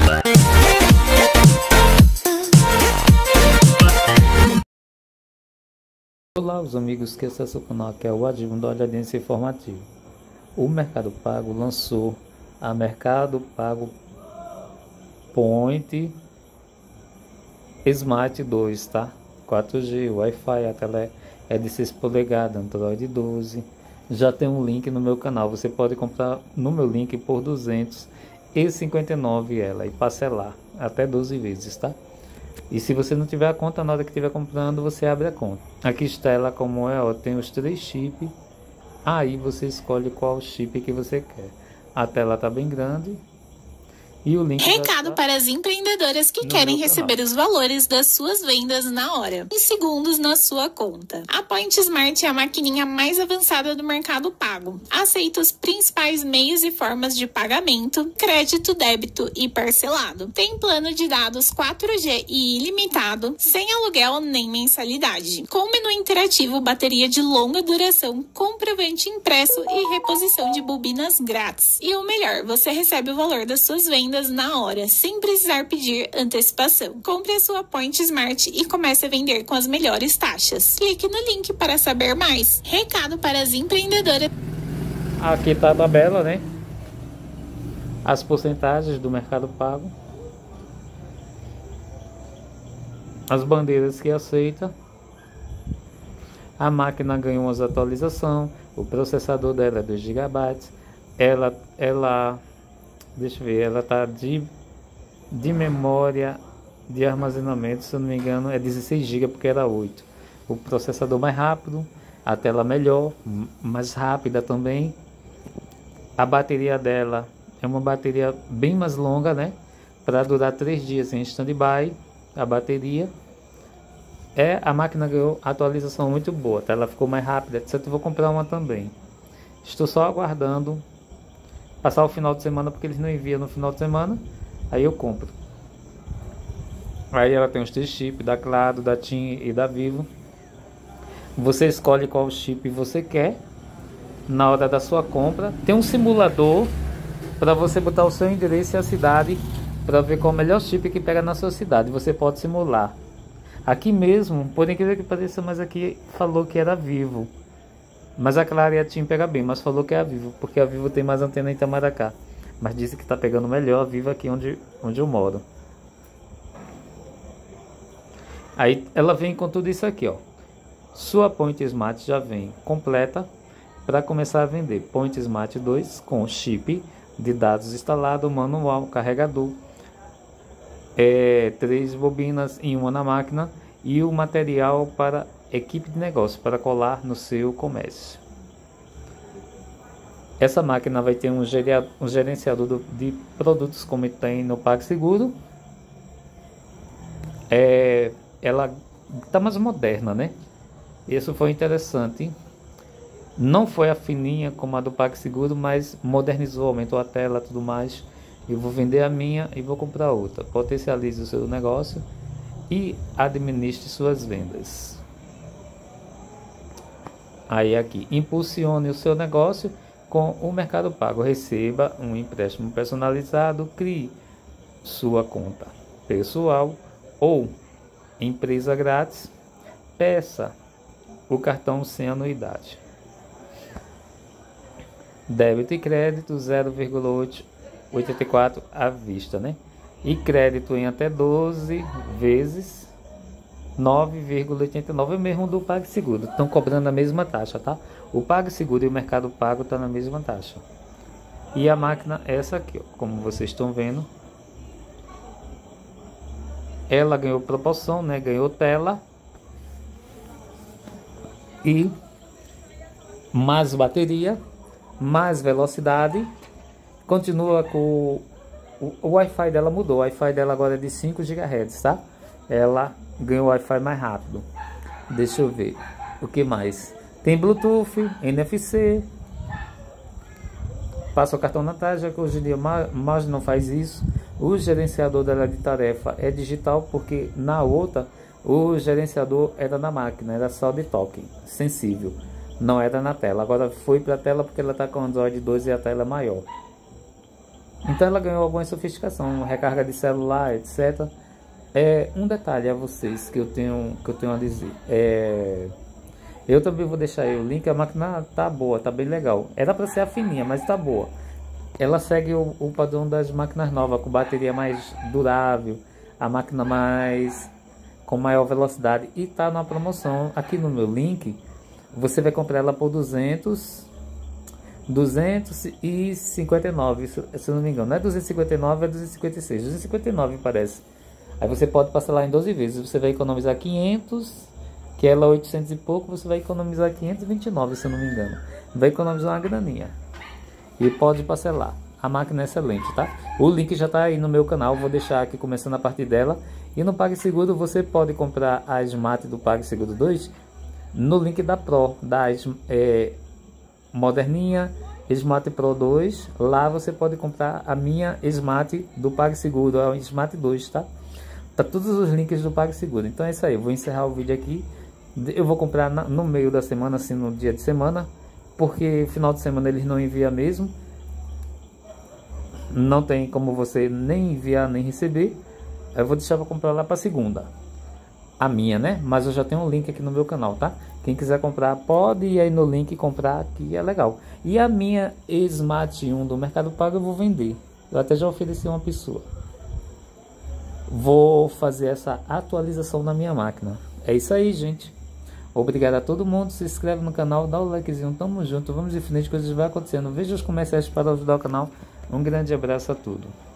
Olá, os amigos que acessam o canal, que é o Adilson da Olhadinha Informativa. O Mercado Pago lançou a Mercado Pago Point Smart 2, tá? 4G, Wi-Fi, a tela é de 6 polegadas, Android 12. Já tem um link no meu canal, você pode comprar no meu link por R$ 259 ela e parcelar até 12 vezes, tá? E se você não tiver a conta, na hora que estiver comprando, você abre a conta. Aqui está ela como é, ó, tem os 3 chips. Aí você escolhe qual chip que você quer. A tela tá bem grande. E o link Recado para as empreendedoras que querem receber os valores das suas vendas na hora, em segundos na sua conta. A Point Smart é a maquininha mais avançada do Mercado Pago. Aceita os principais meios e formas de pagamento, crédito, débito e parcelado. Tem plano de dados 4G e ilimitado, sem aluguel nem mensalidade. Com menu interativo, bateria de longa duração, comprovante impresso e reposição de bobinas grátis. E o melhor, você recebe o valor das suas vendas na hora, sem precisar pedir antecipação. Compre a sua Point Smart e comece a vender com as melhores taxas. Clique no link para saber mais. Recado para as empreendedoras. Aqui tá a tabela, né? As porcentagens do Mercado Pago. As bandeiras que aceita. A máquina ganhou umas atualizações. O processador dela é 2 GB. Deixa eu ver, ela tá de memória de armazenamento, se eu não me engano, é 16 GB porque era 8. O processador mais rápido, a tela melhor, mais rápida também. A bateria dela é uma bateria bem mais longa, né? Para durar 3 dias em stand-by. A bateria a máquina ganhou atualização muito boa, tá? Ela ficou mais rápida, etc. Eu vou comprar uma também. Estou só aguardando passar o final de semana, porque eles não enviam no final de semana. Aí eu compro. Aí ela tem os 3 chips, da Claro, da TIM e da Vivo. Você escolhe qual chip você quer na hora da sua compra. Tem um simulador para você botar o seu endereço e a cidade, para ver qual é o melhor chip que pega na sua cidade. Você pode simular. Aqui mesmo, por incrível que pareça, mas aqui falou que era Vivo. Mas a Claro e a TIM pega bem, mas falou que é a Vivo, porque a Vivo tem mais antena em Itamaracá. Mas disse que está pegando melhor a Vivo aqui onde eu moro. Aí ela vem com tudo isso aqui, ó. Sua Point Smart já vem completa para começar a vender. Point Smart 2 com chip de dados instalado, manual, carregador, 3 bobinas em uma na máquina e o material para equipe de negócio para colar no seu comércio. Essa máquina vai ter um gerenciador de produtos como tem no PagSeguro. Ela está mais moderna, né? Isso foi interessante. Não foi a fininha como a do PagSeguro, mas modernizou, aumentou a tela e tudo mais. Eu vou vender a minha e vou comprar outra. Potencialize o seu negócio e administre suas vendas. Aí aqui, impulsione o seu negócio com o Mercado Pago. Receba um empréstimo personalizado, crie sua conta pessoal ou empresa grátis, peça o cartão sem anuidade. Débito e crédito 0,84 à vista, né? E crédito em até 12 vezes 9,89, é o mesmo do PagSeguro. Estão cobrando a mesma taxa, tá? O PagSeguro e o Mercado Pago estão na mesma taxa. E a máquina é essa aqui, ó, como vocês estão vendo. Ela ganhou proporção, né? Ganhou tela e mais bateria, mais velocidade. Continua com o Wi-Fi dela mudou. O Wi-Fi dela agora é de 5 GHz, tá? Ela ganhou o Wi-Fi mais rápido. Deixa eu ver o que mais. Tem Bluetooth, NFC. Passa o cartão na taxa, que hoje em dia mais não faz isso. O gerenciador dela de tarefa é digital, porque na outra o gerenciador era na máquina, era só de toque, sensível, não era na tela. Agora foi para a tela porque ela está com Android 12 e a tela é maior. Então ela ganhou alguma sofisticação, recarga de celular, etc. Um detalhe a vocês que eu tenho a dizer. Eu também vou deixar aí o link. A máquina tá boa, tá bem legal. Era para ser a fininha, mas tá boa. Ela segue o padrão das máquinas novas, com bateria mais durável, a máquina com maior velocidade, e tá na promoção aqui no meu link. Você vai comprar ela por 259, se eu não me engano. Não é 259, é 256, 259 parece. Aí você pode parcelar em 12 vezes. Você vai economizar 500, que ela é 800 e pouco, você vai economizar 529, se eu não me engano. Vai economizar uma graninha. E pode parcelar. A máquina é excelente, tá? O link já tá aí no meu canal, vou deixar aqui começando a partir dela. E no PagSeguro você pode comprar a Smart do PagSeguro 2 no link da Pro, da moderninha, Smart Pro 2. Lá você pode comprar a minha Smart do PagSeguro, a Smart 2, tá? Tá todos os links do PagSeguro. Então é isso aí, eu vou encerrar o vídeo aqui. Eu vou comprar no meio da semana, assim, no dia de semana, porque final de semana eles não enviam mesmo. Não tem como você nem enviar nem receber. Eu vou deixar para comprar lá para segunda, a minha, né? Mas eu já tenho um link aqui no meu canal, tá? Quem quiser comprar pode ir aí no link e comprar, que é legal. E a minha Smart 1 do Mercado Pago eu vou vender. Eu até já ofereci uma pessoa. Vou fazer essa atualização na minha máquina. É isso aí, gente. Obrigado a todo mundo. Se inscreve no canal, dá o likezinho. Tamo junto. Vamos em frente, coisas vai acontecendo. Veja os comerciais para ajudar o canal. Um grande abraço a tudo.